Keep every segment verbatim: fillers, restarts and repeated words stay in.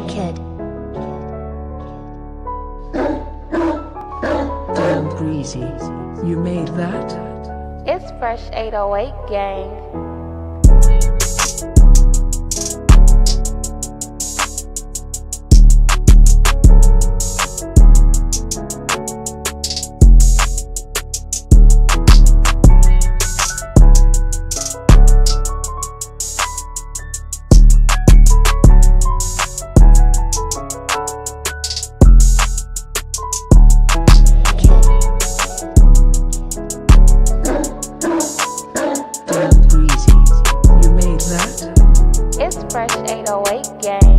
Kid. Damn Breezy, you made that? It's Fresh eight oh eight gang. It's Fresh eight oh eight gang.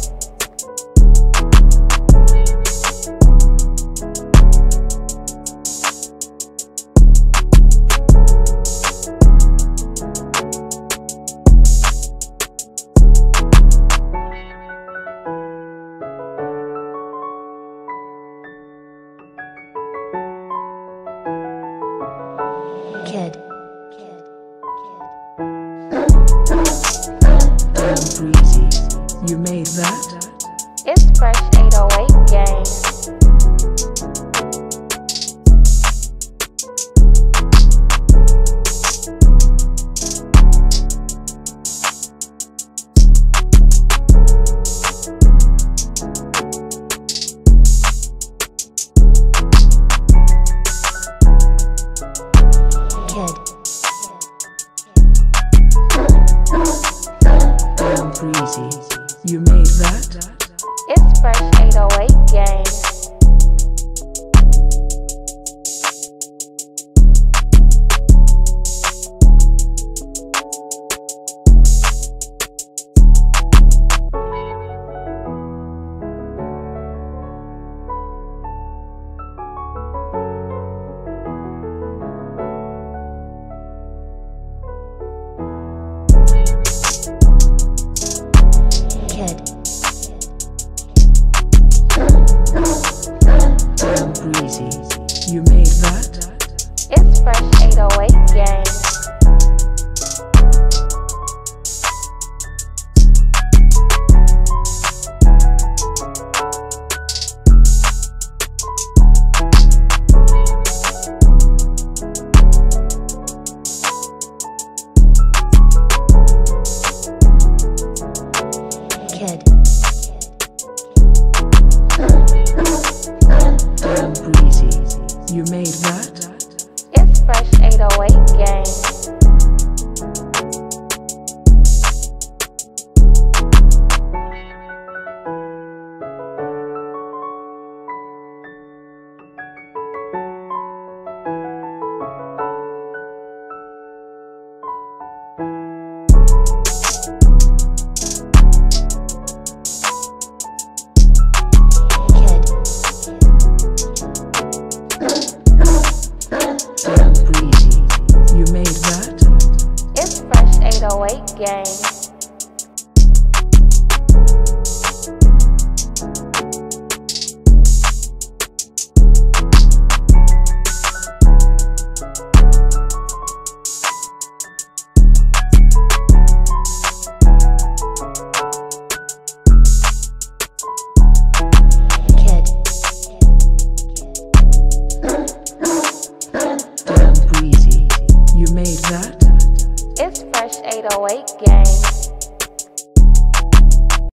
Kid. Damn Breezy, you made that? It's Fresh eight oh eight gang. Kid. Damn Breezy, you made that? It's Fresh eight oh eight gang. Kid. Damn Breezy, you made that? It's Fresh eight oh eight gang. Kid.